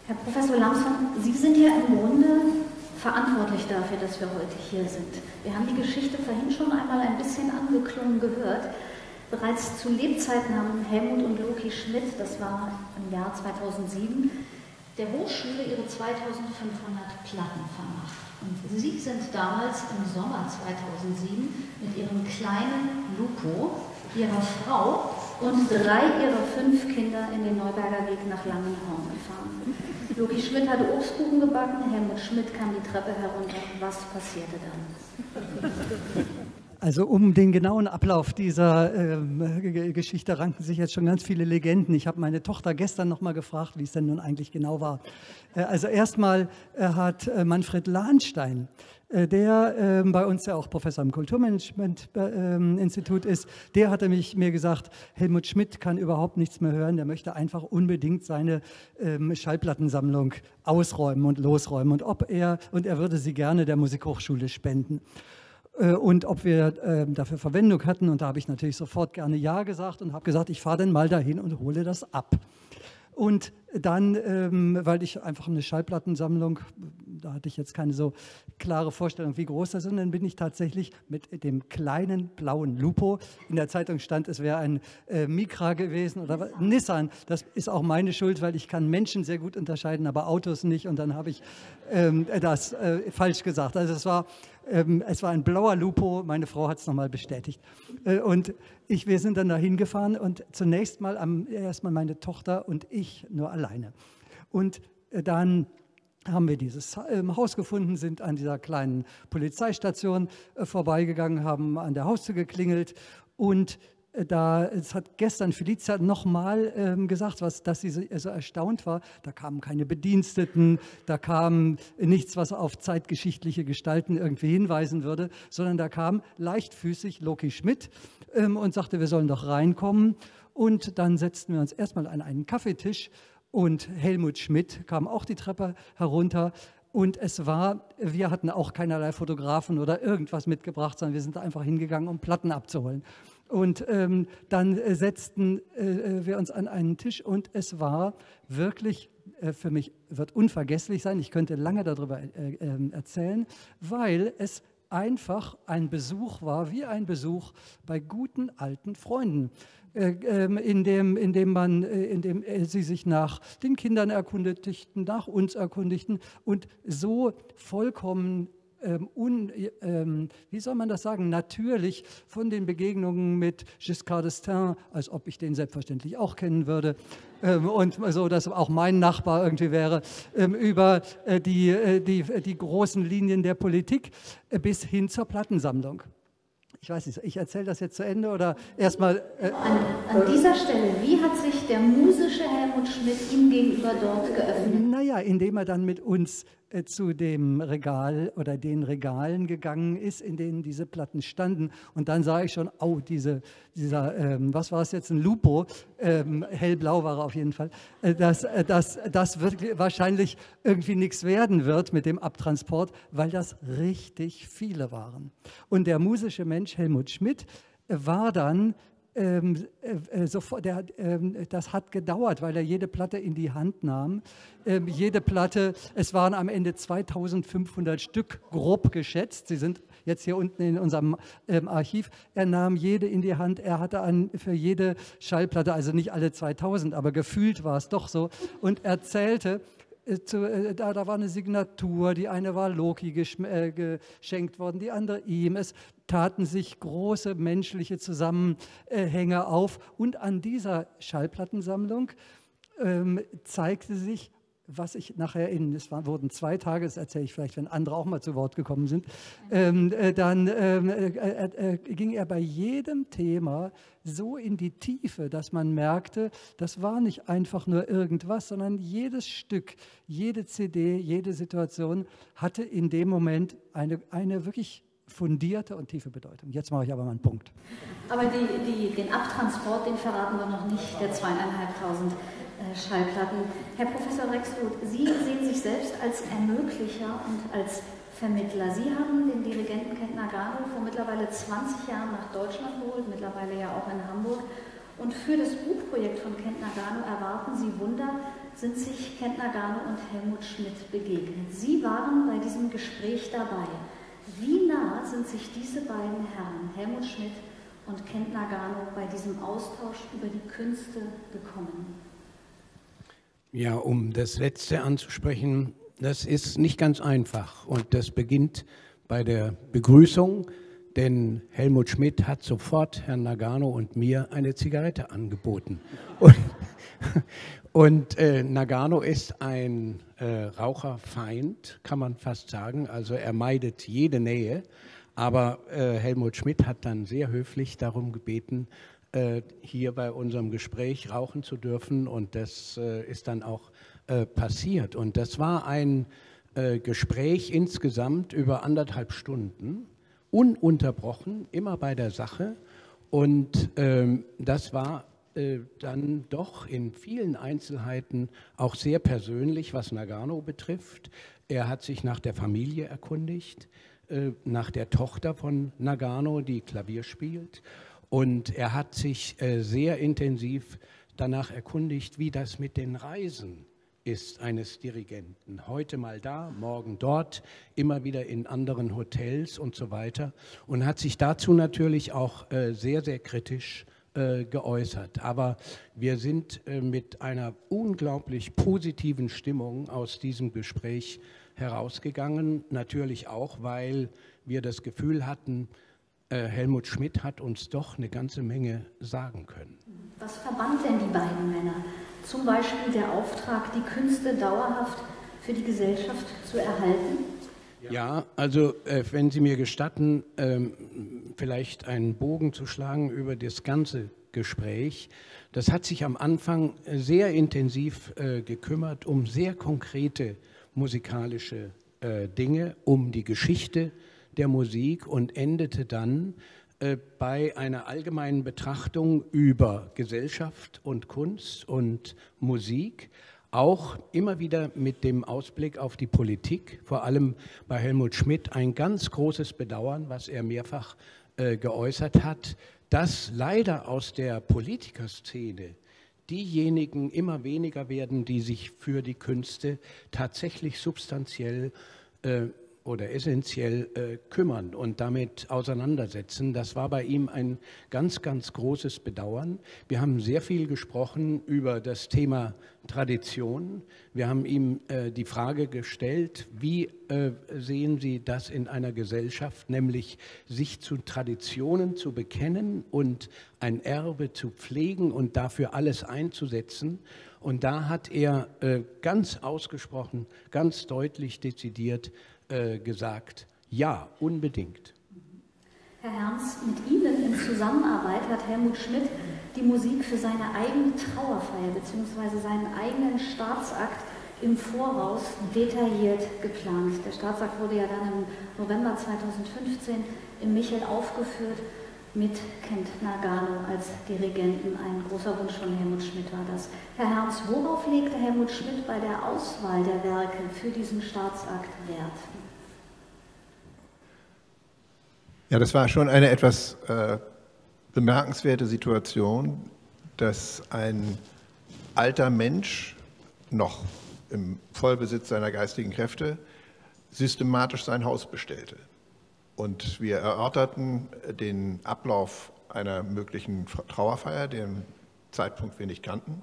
Herr Professor Lamsson, Sie sind ja im Grunde verantwortlich dafür, dass wir heute hier sind. Wir haben die Geschichte vorhin schon einmal ein bisschen angeklungen gehört. Bereits zu Lebzeiten haben Helmut und Loki Schmidt, das war im Jahr 2007, der Hochschule ihre 2500 Platten vermacht. Und Sie sind damals im Sommer 2007 mit Ihrem kleinen Lupo, Ihrer Frau und 3 Ihrer 5 Kinder in den Neuberger Weg nach Langenhorn gefahren. Loki Schmidt hatte Obstkuchen gebacken, Helmut Schmidt kam die Treppe herunter. Was passierte dann? Also um den genauen Ablauf dieser Geschichte ranken sich jetzt schon ganz viele Legenden. Ich habe meine Tochter gestern noch mal gefragt, wie es denn nun eigentlich genau war. Also erstmal hat Manfred Lahnstein, der bei uns ja auch Professor im Kulturmanagement-Institut ist, der hatte mir gesagt, Helmut Schmidt kann überhaupt nichts mehr hören, der möchte einfach unbedingt seine Schallplattensammlung ausräumen und losräumen und er würde sie gerne der Musikhochschule spenden. Und ob wir dafür Verwendung hatten. Und da habe ich natürlich sofort gerne Ja gesagt und habe gesagt, ich fahre dann mal dahin und hole das ab. Und dann, weil ich einfach eine Schallplattensammlung, da hatte ich jetzt keine so klare Vorstellung, wie groß das ist, dann bin ich tatsächlich mit dem kleinen blauen Lupo, in der Zeitung stand, es wäre ein Micra gewesen oder Nissan, das ist auch meine Schuld, weil ich kann Menschen sehr gut unterscheiden, aber Autos nicht und dann habe ich das falsch gesagt. Also es war ein blauer Lupo, meine Frau hat es nochmal bestätigt. Und wir sind dann da hingefahren und zunächst mal erstmal meine Tochter und ich nur alleine. Und dann haben wir dieses Haus gefunden, sind an dieser kleinen Polizeistation vorbeigegangen, haben an der Haustür geklingelt und es hat gestern Felicia nochmal gesagt, dass sie so erstaunt war. Da kamen keine Bediensteten, da kam nichts, was auf zeitgeschichtliche Gestalten irgendwie hinweisen würde, sondern da kam leichtfüßig Loki Schmidt und sagte, wir sollen doch reinkommen. Und dann setzten wir uns erstmal an einen Kaffeetisch und Helmut Schmidt kam auch die Treppe herunter. Und wir hatten auch keinerlei Fotografen oder irgendwas mitgebracht, sondern wir sind einfach hingegangen, um Platten abzuholen. Und dann setzten wir uns an einen Tisch und es war wirklich, für mich wird unvergesslich sein, ich könnte lange darüber erzählen, weil es einfach ein Besuch war, wie ein Besuch bei guten alten Freunden, in dem sie sich nach den Kindern erkundigten, nach uns erkundigten und so vollkommen wie soll man das sagen, natürlich von den Begegnungen mit Giscard d'Estaing, als ob ich den selbstverständlich auch kennen würde, und so, dass auch mein Nachbar irgendwie wäre, über die großen Linien der Politik bis hin zur Plattensammlung. Ich weiß nicht, ich erzähle das jetzt zu Ende oder erstmal... An dieser Stelle, wie hat sich der musische Helmut Schmidt ihm gegenüber dort geöffnet? Naja, indem er dann mit uns zu dem Regal oder den Regalen gegangen ist, in denen diese Platten standen. Und dann sah ich schon, oh, dieser, was war es jetzt, ein Lupo, hellblau war er auf jeden Fall, dass wirklich wahrscheinlich irgendwie nichts werden wird mit dem Abtransport, weil das richtig viele waren. Und der musische Mensch Helmut Schmidt war dann das hat gedauert, weil er jede Platte in die Hand nahm. Jede Platte, es waren am Ende 2500 Stück, grob geschätzt. Sie sind jetzt hier unten in unserem Archiv. Er nahm jede in die Hand. Er hatte für jede Schallplatte, also nicht alle 2000, aber gefühlt war es doch so, und erzählte, da war eine Signatur, die eine war Loki geschenkt worden, die andere ihm. Es taten sich große menschliche Zusammenhänge auf und an dieser Schallplattensammlung zeigte sich, was ich nachher wurden 2 Tage, das erzähle ich vielleicht, wenn andere auch mal zu Wort gekommen sind, dann ging er bei jedem Thema so in die Tiefe, dass man merkte, das war nicht einfach nur irgendwas, sondern jedes Stück, jede CD, jede Situation hatte in dem Moment eine wirklich fundierte und tiefe Bedeutung. Jetzt mache ich aber mal einen Punkt. Aber den Abtransport, den verraten wir noch nicht, der 2.500 Schallplatten. Herr Professor Rexroth, Sie sehen sich selbst als Ermöglicher und als Vermittler. Sie haben den Dirigenten Kent Nagano vor mittlerweile 20 Jahren nach Deutschland geholt, mittlerweile ja auch in Hamburg. Und für das Buchprojekt von Kent Nagano erwarten Sie Wunder. sind sich Kent Nagano und Helmut Schmidt begegnet. Sie waren bei diesem Gespräch dabei. Wie nah sind sich diese beiden Herren, Helmut Schmidt und Kent Nagano, bei diesem Austausch über die Künste gekommen? Ja, um das Letzte anzusprechen, das ist nicht ganz einfach und das beginnt bei der Begrüßung, denn Helmut Schmidt hat sofort Herrn Nagano und mir eine Zigarette angeboten. Und Nagano ist ein Raucherfeind, kann man fast sagen, also er meidet jede Nähe, aber Helmut Schmidt hat dann sehr höflich darum gebeten, hier bei unserem Gespräch rauchen zu dürfen und das ist dann auch passiert. Und das war ein Gespräch insgesamt über 1,5 Stunden, ununterbrochen, immer bei der Sache und das war dann doch in vielen Einzelheiten auch sehr persönlich, was Nagano betrifft. Er hat sich nach der Familie erkundigt, nach der Tochter von Nagano, die Klavier spielt. Und er hat sich sehr intensiv danach erkundigt, wie das mit den Reisen ist eines Dirigenten. Heute mal da, morgen dort, immer wieder in anderen Hotels und so weiter. Und hat sich dazu natürlich auch sehr, sehr kritisch geäußert. Aber wir sind mit einer unglaublich positiven Stimmung aus diesem Gespräch herausgegangen. Natürlich auch, weil wir das Gefühl hatten, Helmut Schmidt hat uns doch eine ganze Menge sagen können. Was verband denn die beiden Männer? Zum Beispiel der Auftrag, die Künste dauerhaft für die Gesellschaft zu erhalten? Ja, also wenn Sie mir gestatten, vielleicht einen Bogen zu schlagen über das ganze Gespräch. Das hat sich am Anfang sehr intensiv gekümmert um sehr konkrete musikalische Dinge, um die Geschichte der Musik und endete dann bei einer allgemeinen Betrachtung über Gesellschaft und Kunst und Musik, auch immer wieder mit dem Ausblick auf die Politik, vor allem bei Helmut Schmidt ein ganz großes Bedauern, was er mehrfach geäußert hat, dass leider aus der Politikerszene diejenigen immer weniger werden, die sich für die Künste tatsächlich substanziell oder essentiell kümmern und damit auseinandersetzen. Das war bei ihm ein ganz, ganz großes Bedauern. Wir haben sehr viel gesprochen über das Thema Tradition. Wir haben ihm die Frage gestellt, wie sehen Sie das in einer Gesellschaft, nämlich sich zu Traditionen zu bekennen und ein Erbe zu pflegen und dafür alles einzusetzen. Und da hat er ganz ausgesprochen, ganz deutlich, dezidiert gesagt, ja, unbedingt. Herr Herms, mit Ihnen in Zusammenarbeit hat Helmut Schmidt die Musik für seine eigene Trauerfeier bzw. seinen eigenen Staatsakt im Voraus detailliert geplant. Der Staatsakt wurde ja dann im November 2015 im Michel aufgeführt mit Kent Nagano als Dirigenten. Ein großer Wunsch von Helmut Schmidt war das. Herr Herms, worauf legte Helmut Schmidt bei der Auswahl der Werke für diesen Staatsakt Wert? Ja, das war schon eine etwas bemerkenswerte Situation, dass ein alter Mensch, noch im Vollbesitz seiner geistigen Kräfte, systematisch sein Haus bestellte. Und wir erörterten den Ablauf einer möglichen Trauerfeier, den Zeitpunkt wir nicht kannten.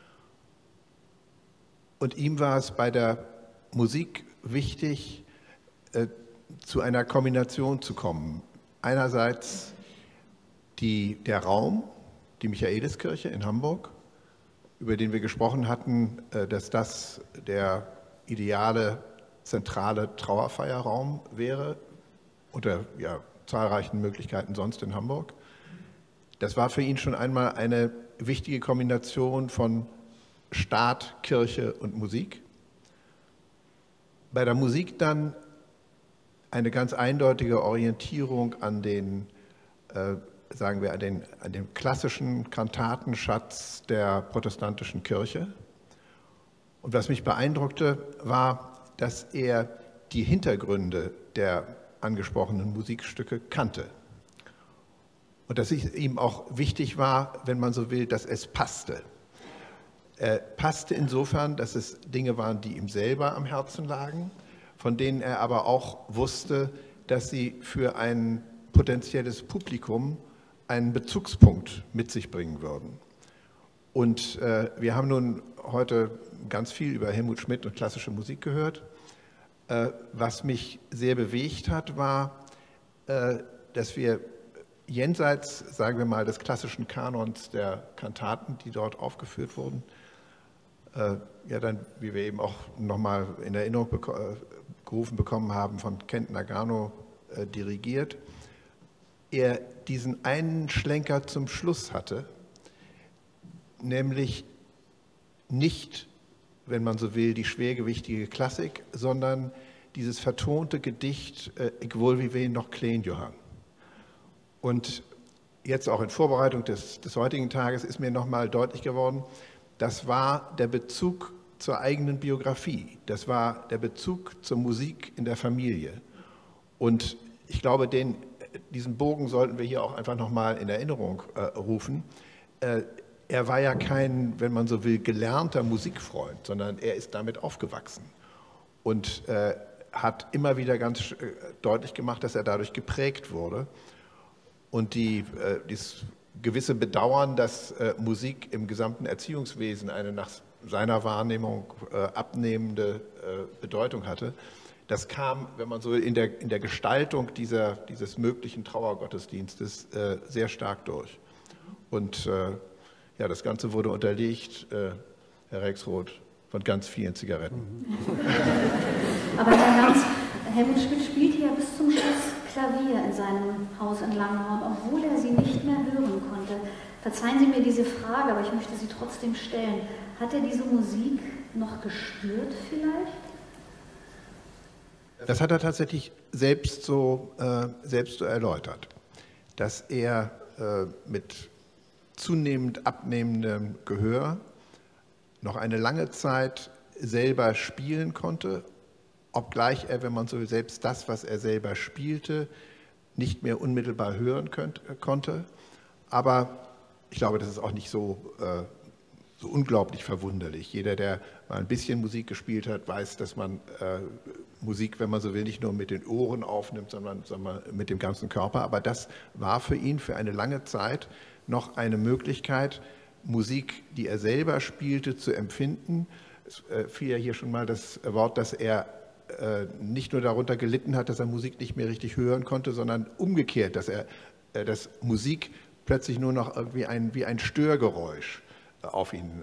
Und ihm war es bei der Musik wichtig, zu einer Kombination zu kommen. Einerseits der Raum, die Michaeliskirche in Hamburg, über den wir gesprochen hatten, dass das der ideale zentrale Trauerfeierraum wäre, unter zahlreichen Möglichkeiten sonst in Hamburg. Das war für ihn schon einmal eine wichtige Kombination von Staat, Kirche und Musik. Bei der Musik dann eine ganz eindeutige Orientierung an den, sagen wir, an den klassischen Kantatenschatz der protestantischen Kirche. Und was mich beeindruckte, war, dass er die Hintergründe der angesprochenen Musikstücke kannte. Und dass es ihm auch wichtig war, wenn man so will, dass es passte. passte insofern, dass es Dinge waren, die ihm selber am Herzen lagen, von denen er aber auch wusste, dass sie für ein potenzielles Publikum einen Bezugspunkt mit sich bringen würden. Und wir haben nun heute ganz viel über Helmut Schmidt und klassische Musik gehört. Was mich sehr bewegt hat, war, dass wir jenseits, sagen wir mal, des klassischen Kanons der Kantaten, die dort aufgeführt wurden, ja dann, wie wir eben auch nochmal in Erinnerung gerufen bekommen haben, von Kent Nagano dirigiert, er diesen einen Schlenker zum Schluss hatte, nämlich nicht, wenn man so will, die schwergewichtige Klassik, sondern dieses vertonte Gedicht Ich wil wie wen noch klein Johann. Und jetzt auch in Vorbereitung des heutigen Tages ist mir nochmal deutlich geworden, das war der Bezug zur eigenen Biografie, das war der Bezug zur Musik in der Familie. Und ich glaube, diesen Bogen sollten wir hier auch einfach nochmal in Erinnerung rufen. Er war ja kein, wenn man so will, gelernter Musikfreund, sondern er ist damit aufgewachsen und hat immer wieder ganz deutlich gemacht, dass er dadurch geprägt wurde. Und dieses gewisse Bedauern, dass Musik im gesamten Erziehungswesen eine nach seiner Wahrnehmung abnehmende Bedeutung hatte, das kam, wenn man so will, in der Gestaltung dieses möglichen Trauergottesdienstes sehr stark durch. Und ja, das Ganze wurde unterlegt, Herr Rexroth, von ganz vielen Zigaretten. Aber Herr Herz, Helmut Schmidt spielte ja bis zum Schluss Klavier in seinem Haus in Langenhorn, obwohl er sie nicht mehr hören konnte. Verzeihen Sie mir diese Frage, aber ich möchte sie trotzdem stellen. Hat er diese Musik noch gespürt vielleicht? Das hat er tatsächlich selbst so erläutert, dass er mit zunehmend abnehmendem Gehör noch eine lange Zeit selber spielen konnte, obgleich er, wenn man so will, selbst das, was er selber spielte, nicht mehr unmittelbar hören konnte. Aber ich glaube, das ist auch nicht so unglaublich verwunderlich. Jeder, der mal ein bisschen Musik gespielt hat, weiß, dass man Musik, wenn man so will, nicht nur mit den Ohren aufnimmt, sondern mit dem ganzen Körper. Aber das war für ihn für eine lange Zeit noch eine Möglichkeit, Musik, die er selber spielte, zu empfinden. Es fiel ja hier schon mal das Wort, dass er nicht nur darunter gelitten hat, dass er Musik nicht mehr richtig hören konnte, sondern umgekehrt, dass Musik plötzlich nur noch irgendwie wie ein Störgeräusch auf ihn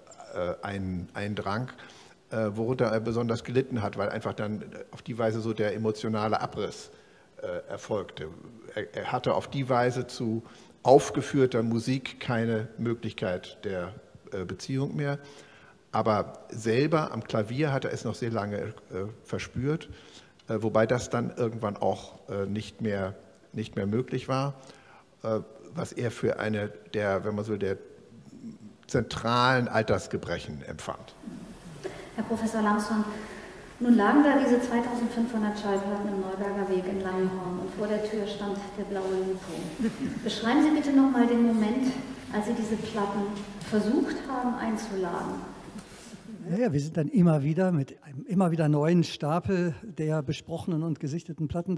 eindrang, worunter er besonders gelitten hat, weil einfach dann auf die Weise so der emotionale Abriss erfolgte. Er hatte auf die Weise zu aufgeführter Musik keine Möglichkeit der Beziehung mehr. Aber selber am Klavier hat er es noch sehr lange verspürt, wobei das dann irgendwann auch nicht mehr möglich war, was er für eine der, wenn man so will, der zentralen Altersgebrechen empfand. Herr Professor Langsson, nun lagen da diese 2500 Schallplatten im Neuberger Weg in Langenhorn und vor der Tür stand der blaue Lupo. Beschreiben Sie bitte nochmal den Moment, als Sie diese Platten versucht haben einzuladen. Ja, wir sind dann immer wieder mit einem immer wieder neuen Stapel der besprochenen und gesichteten Platten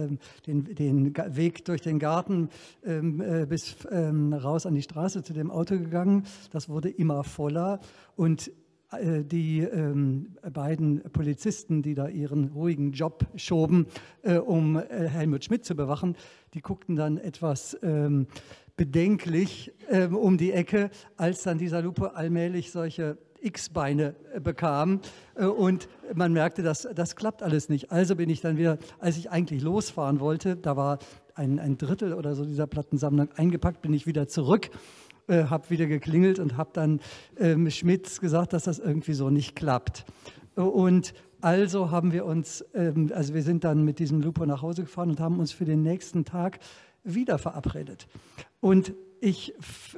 den Weg durch den Garten bis raus an die Straße zu dem Auto gegangen. Das wurde immer voller und die beiden Polizisten, die da ihren ruhigen Job schoben, um Helmut Schmidt zu bewachen, die guckten dann etwas bedenklich um die Ecke, als dann dieser Lupo allmählich solche X-Beine bekam und man merkte, das klappt alles nicht. Also bin ich dann wieder, als ich eigentlich losfahren wollte, da war ein Drittel oder so dieser Plattensammlung eingepackt, bin ich wieder zurück, habe wieder geklingelt und habe dann Schmidt gesagt, dass das irgendwie so nicht klappt. Und also haben wir uns, also wir sind dann mit diesem Lupo nach Hause gefahren und haben uns für den nächsten Tag wieder verabredet. Und ich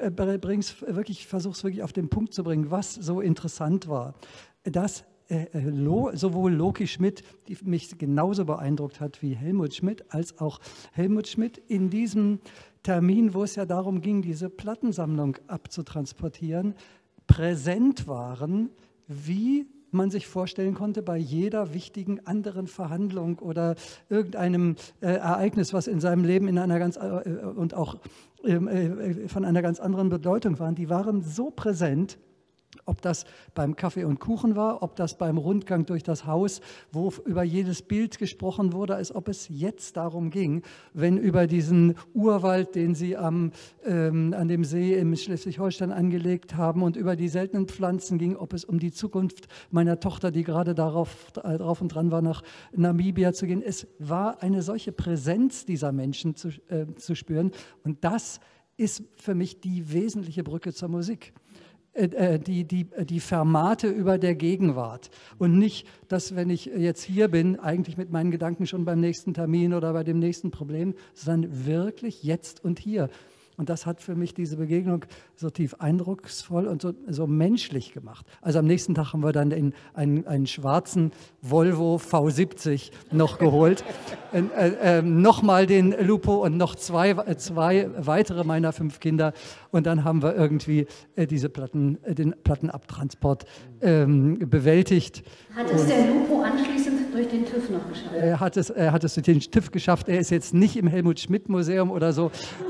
versuche es wirklich auf den Punkt zu bringen, was so interessant war, dass sowohl Loki Schmidt, die mich genauso beeindruckt hat wie Helmut Schmidt, als auch Helmut Schmidt in diesem Termin, wo es ja darum ging, diese Plattensammlung abzutransportieren, präsent waren, wie man sich vorstellen konnte bei jeder wichtigen anderen Verhandlung oder irgendeinem Ereignis, was in seinem Leben in einer und auch von einer ganz anderen Bedeutung waren. Die waren so präsent, ob das beim Kaffee und Kuchen war, ob das beim Rundgang durch das Haus, wo über jedes Bild gesprochen wurde, als ob es jetzt darum ging, wenn über diesen Urwald, den sie an dem See in Schleswig-Holstein angelegt haben und über die seltenen Pflanzen ging, ob es um die Zukunft meiner Tochter, die gerade drauf und dran war, nach Namibia zu gehen. Es war eine solche Präsenz dieser Menschen zu spüren, und das ist für mich die wesentliche Brücke zur Musik. Die Fermate über der Gegenwart und nicht, dass, wenn ich jetzt hier bin, eigentlich mit meinen Gedanken schon beim nächsten Termin oder bei dem nächsten Problem, sondern wirklich jetzt und hier. Und das hat für mich diese Begegnung so tief eindrucksvoll und so menschlich gemacht. Also am nächsten Tag haben wir dann einen schwarzen Volvo V70 noch geholt, nochmal den Lupo und noch zwei weitere meiner 5 Kinder. Und dann haben wir irgendwie den Plattenabtransport bewältigt. Hat es der Lupo anschließend durch den TÜV noch geschafft? Er hat es durch den TÜV geschafft. Er ist jetzt nicht im Helmut-Schmidt-Museum oder so,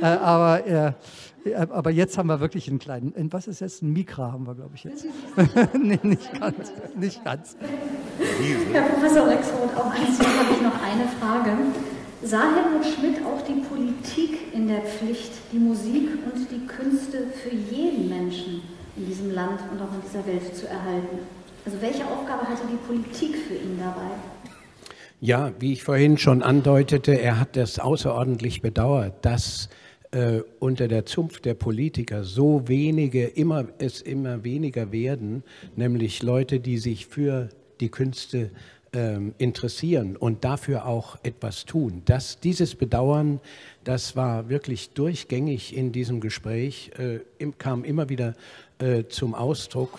aber jetzt haben wir wirklich einen kleinen, was ist jetzt, ein Mikra haben wir, glaube ich, jetzt. Nee, nicht ganz. Herr Professor Rexroth, auch an Sie habe ich noch eine Frage. Sah Helmut Schmidt auch die Politik in der Pflicht, die Musik und die Künste für jeden Menschen in diesem Land und auch in dieser Welt zu erhalten? Also welche Aufgabe hatte die Politik für ihn dabei? Ja, wie ich vorhin schon andeutete, er hat das außerordentlich bedauert, dass unter der Zunft der Politiker so immer weniger werden, nämlich Leute, die sich für die Künste interessieren und dafür auch etwas tun. Dieses Bedauern, das war wirklich durchgängig in diesem Gespräch, kam immer wieder zum Ausdruck.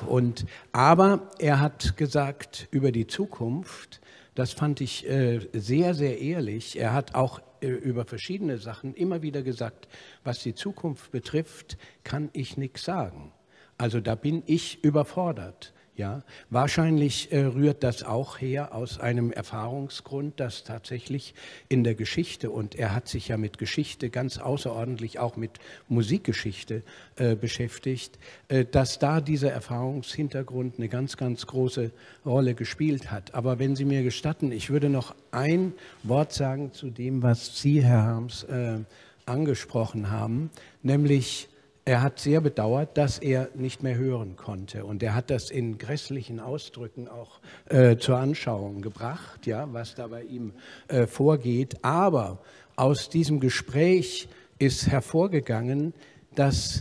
Aber er hat gesagt über die Zukunft, das fand ich sehr, sehr ehrlich. Er hat auch über verschiedene Sachen immer wieder gesagt, was die Zukunft betrifft, kann ich nichts sagen. Also da bin ich überfordert. Ja, wahrscheinlich rührt das auch her aus einem Erfahrungsgrund, dass tatsächlich in der Geschichte, und er hat sich ja mit Geschichte ganz außerordentlich auch mit Musikgeschichte beschäftigt, dass da dieser Erfahrungshintergrund eine ganz, ganz große Rolle gespielt hat. Aber wenn Sie mir gestatten, ich würde noch ein Wort sagen zu dem, was Sie, Herr Harms, angesprochen haben, nämlich er hat sehr bedauert, dass er nicht mehr hören konnte, und er hat das in grässlichen Ausdrücken auch zur Anschauung gebracht, ja, was da bei ihm vorgeht. Aber aus diesem Gespräch ist hervorgegangen, dass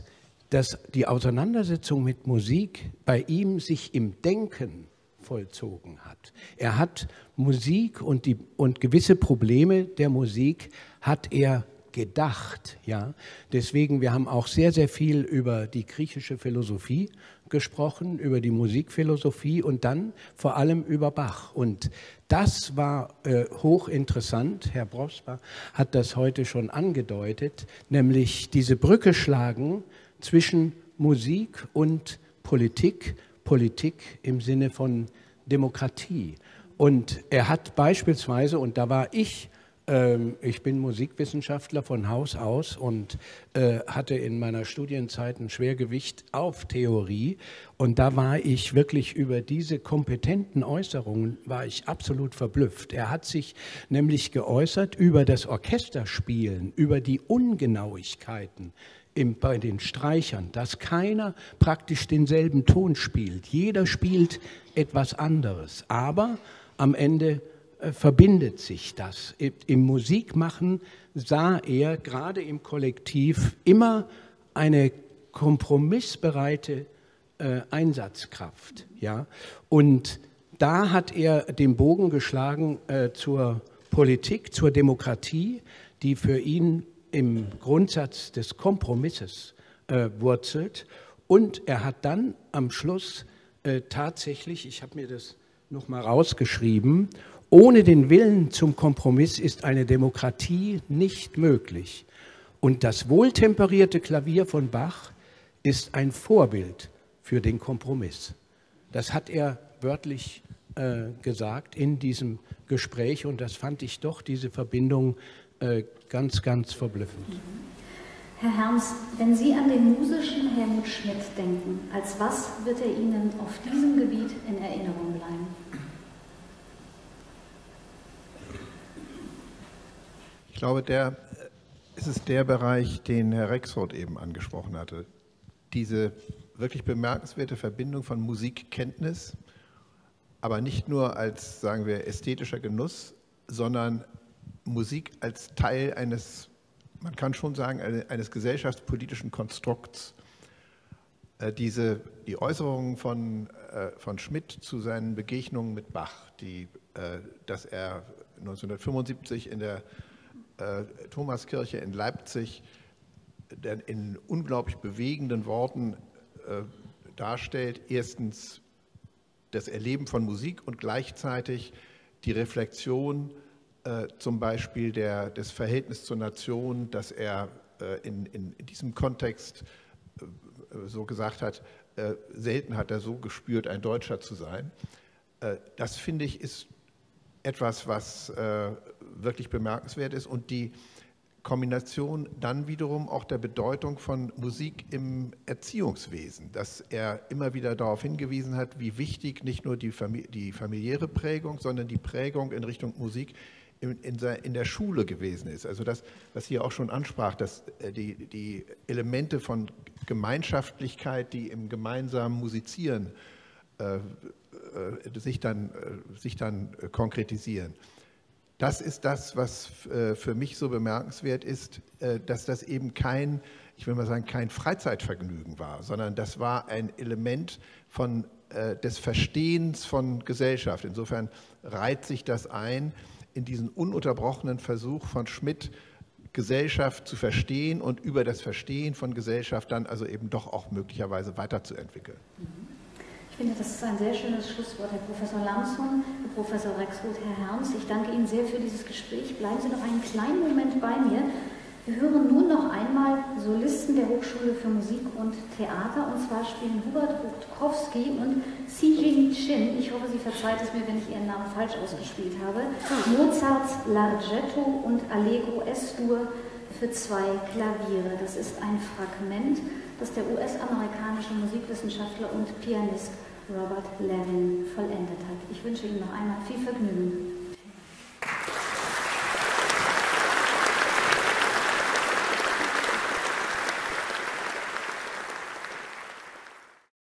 die Auseinandersetzung mit Musik bei ihm sich im Denken vollzogen hat. Er hat Musik und gewisse Probleme der Musik hat er gedacht, ja. Deswegen, wir haben auch sehr, sehr viel über die griechische Philosophie gesprochen, über die Musikphilosophie und dann vor allem über Bach. Und das war hochinteressant. Herr Brosper hat das heute schon angedeutet, nämlich diese Brücke schlagen zwischen Musik und Politik, Politik im Sinne von Demokratie. Und er hat beispielsweise, und da war ich bin Musikwissenschaftler von Haus aus und hatte in meiner Studienzeit ein Schwergewicht auf Theorie, und da war ich wirklich über diese kompetenten Äußerungen war ich absolut verblüfft. Er hat sich nämlich geäußert über das Orchesterspielen, über die Ungenauigkeiten bei den Streichern, dass keiner praktisch denselben Ton spielt. Jeder spielt etwas anderes, aber am Ende verbindet sich das. Im Musikmachen sah er gerade im Kollektiv immer eine kompromissbereite Einsatzkraft. Ja? Und da hat er den Bogen geschlagen zur Politik, zur Demokratie, die für ihn im Grundsatz des Kompromisses wurzelt. Und er hat dann am Schluss tatsächlich, ich habe mir das nochmal rausgeschrieben, ohne den Willen zum Kompromiss ist eine Demokratie nicht möglich. Und das wohltemperierte Klavier von Bach ist ein Vorbild für den Kompromiss. Das hat er wörtlich gesagt in diesem Gespräch und das fand ich doch, diese Verbindung, ganz, ganz verblüffend. Herr Herms, wenn Sie an den musischen Helmut Schmidt denken, als was wird er Ihnen auf diesem Gebiet in Erinnerung bleiben? Ich glaube, es ist der Bereich, den Herr Rexroth eben angesprochen hatte. Diese wirklich bemerkenswerte Verbindung von Musikkenntnis, aber nicht nur als, sagen wir, ästhetischer Genuss, sondern Musik als Teil eines, man kann schon sagen, eines gesellschaftspolitischen Konstrukts. Die Äußerungen von Schmidt zu seinen Begegnungen mit Bach, dass er 1975 in der Thomaskirche in Leipzig in unglaublich bewegenden Worten darstellt, erstens das Erleben von Musik und gleichzeitig die Reflexion zum Beispiel des Verhältnisses zur Nation, dass er in diesem Kontext so gesagt hat, selten hat er so gespürt, ein Deutscher zu sein. Das, finde ich, ist etwas, was wirklich bemerkenswert ist und die Kombination dann wiederum auch der Bedeutung von Musik im Erziehungswesen, dass er immer wieder darauf hingewiesen hat, wie wichtig nicht nur die familiäre Prägung, sondern die Prägung in Richtung Musik in der Schule gewesen ist. Also das, was hier auch schon ansprach, dass die Elemente von Gemeinschaftlichkeit, die im gemeinsamen Musizieren sich dann konkretisieren. Das ist das, was für mich so bemerkenswert ist, dass das eben kein Freizeitvergnügen war, sondern das war ein Element des Verstehens von Gesellschaft. Insofern reiht sich das ein in diesen ununterbrochenen Versuch von Schmidt, Gesellschaft zu verstehen und über das Verstehen von Gesellschaft dann also eben doch auch möglicherweise weiterzuentwickeln. Ich finde, das ist ein sehr schönes Schlusswort, Herr Professor Lamson, Herr Professor Rexroth, Herr Herms. Ich danke Ihnen sehr für dieses Gespräch. Bleiben Sie noch einen kleinen Moment bei mir. Wir hören nun noch einmal Solisten der Hochschule für Musik und Theater. Und zwar spielen Hubert Rutkowski und Si-Jing Chin, ich hoffe, Sie verzeiht es mir, wenn ich Ihren Namen falsch ausgespielt habe, Mozarts Larghetto und Allegro S-Dur für 2 Klaviere. Das ist ein Fragment, das der US-amerikanische Musikwissenschaftler und Pianist Robert Levin vollendet hat. Ich wünsche Ihnen noch einmal viel Vergnügen.